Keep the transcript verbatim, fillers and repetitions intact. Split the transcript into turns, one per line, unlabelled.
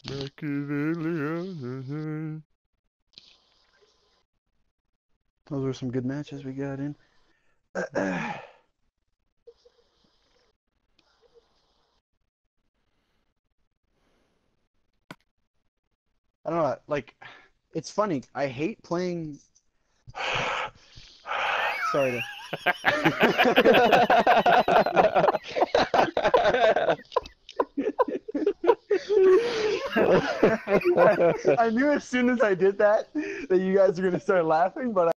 Those were some good matches we got in. I don't know, like, it's funny. I hate playing. Sorry to. I knew as soon as I did that that you guys were gonna start laughing, but I